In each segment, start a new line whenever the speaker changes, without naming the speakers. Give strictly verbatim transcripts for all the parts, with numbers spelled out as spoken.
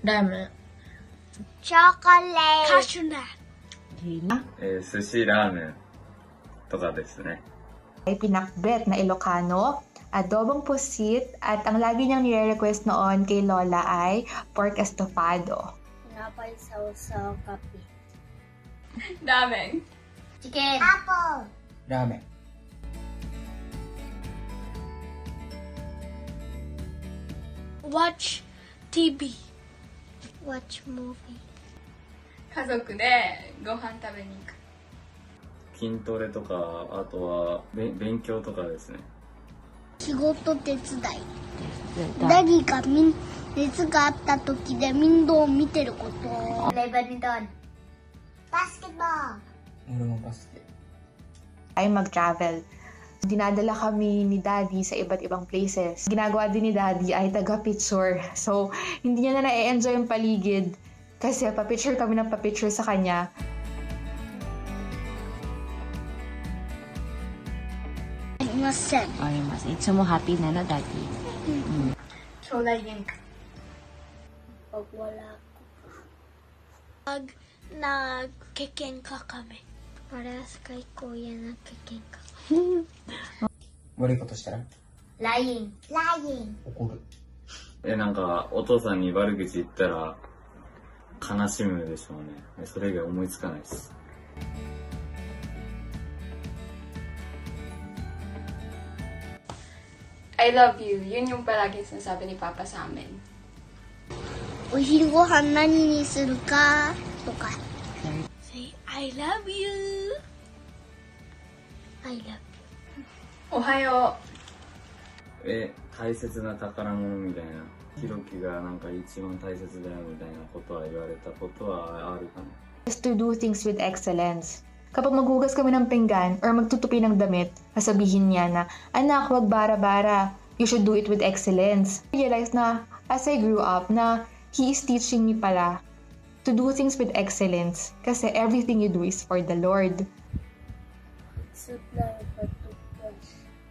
ラーメン。
チョコレート。カシューナッ
Gina?
えー、寿司、ラーメンとかですね。
Ay pinakbet na Ilocano, adobong pusit, at ang lagi niyang nire-request noon kay Lola ay pork estofado.
Tinapay, sausaw, kape.
ラーメン。
チキン。アポ。
ラーメン。
Watch ティーブイ。Watch movie。
家族でご飯食べに行く。
筋トレとか、あとはべ勉強とかですね。
仕事手伝い。ダディがみん熱があった時で面倒を見てること。レバニドン。バスケットボール。
俺もバスケ。
Ay mag-travel. Dinadala kami ni Daddy sa iba't ibang places. Ginagawa din ni Daddy ay taga-picture. So, hindi niya na na-enjoy yung paligid kasi pa-picture kami ng pa-picture sa kanya.
ありません。
あります。いつもハッピーなの、ダディ。
兄弟喧嘩。
Pag wala ko. Pag nagkikengka kami. Parehas kay kuya nagkikengka kami.
悪いことしたら
Lying. Lying.
怒る。
え、なんか、お父さんに悪口言ったら悲しむでしょうね。それ以外思いつかないです。
I love you. Yun yung palagi sinasabi ni Papa sa amin.
お昼ご飯何にするかとか。Say, I love you. I love you.
おはよ
う。え、大切な宝物みたいな。ひろきがなんか一番大切だよみたいなことは言われたことはあるかな。
Is to do things with excellence. Kapag maghugas kami ng pinggan or magtutupi ng damit, sasabihin niya na, anak, wag bara-bara. You should do it with excellence. I realized na, as I grew up, na he is teaching me pala to do things with excellence. Kasi everything you do is for the Lord.
Supply for toothbrush.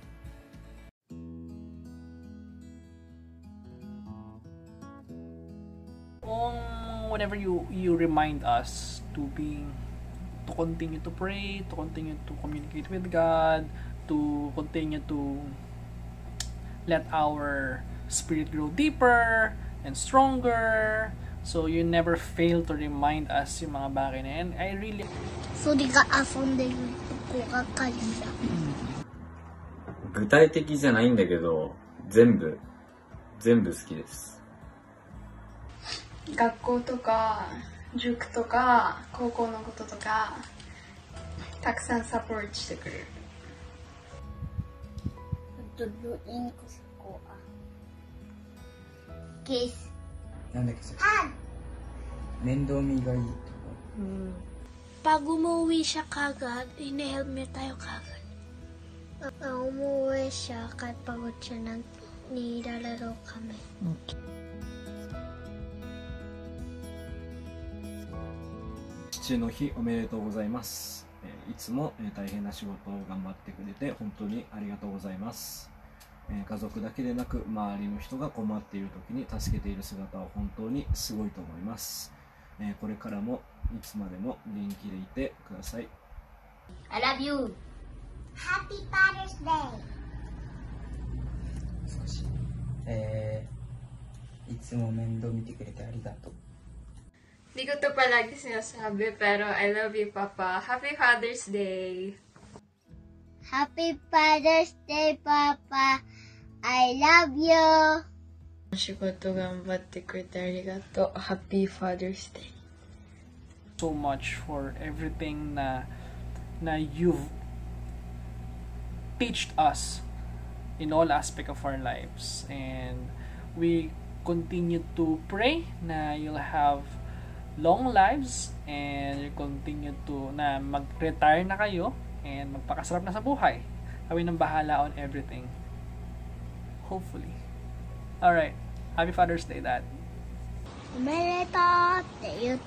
Um, whenever you you remind us to be to continue to pray, to continue to communicate with God, to continue to let our spirit grow deeper and stronger. So you never fail to remind us yung mga bagay na yan. I really...
So, di ka遊んでるとこがかりだ。
具体的じゃないんだけど、全部、全部好きです。
学校とか塾とか高校のこととかたくさんサポートしてくれる。
Duluin ko sa kuha. Kiss.
なんだっけそれ。面倒見がいいとか。
Pag umuwi siya kagad, ine-help niya tayo kagad. Pag umuwi siya, kahit pagod siya, nang nilalaro kami.
Okay.
父の日おめでとうございます。いつも大変な仕事を頑張ってくれて本当にありがとうございます。家族だけでなく周りの人が困っている時に助けている姿は本当にすごいと思います。これからもいつまでも元気でいてください。
I love you! Happy Father's Day!
少し。えー、いつも面倒見てくれてありがとう。
Hindi ko to palagi sinasabi, pero I love you, Papa. Happy Father's Day!
Happy Father's Day, Papa! I love you!
仕事頑張ってくれてありがとう。Happy Father's Day!
So much for everything na na you've teached us in all aspect of our lives, and we continue to pray na you'll have long lives and you continue to na mag-retire na kayo and magpakasarap na sa buhay. Kami nang bahala on everything. Hopefully. Alright. Happy Father's Day, Dad.
おめでとうって言って、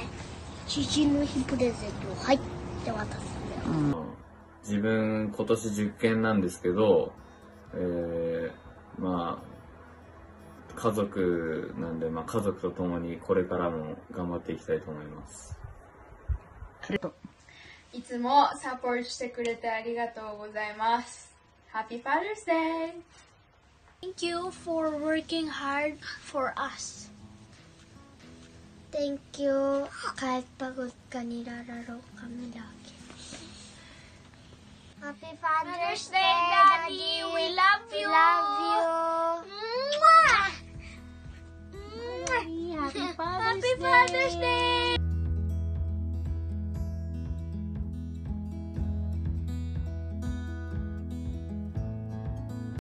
父の日プレゼントをはいって渡すんだよ。
自分今年受験なんですけど、えー、まあ家族なんで、まあ、家族と共にこれからも頑張っていきたいと思います。
いつもサポートしてくれてありがとうございます。Happy Father's Day!
Thank you for working hard for us. Thank you kahit pagod ka, nilalaro kami lagi. Happy Father's Day, Daddy! We love you! We love you!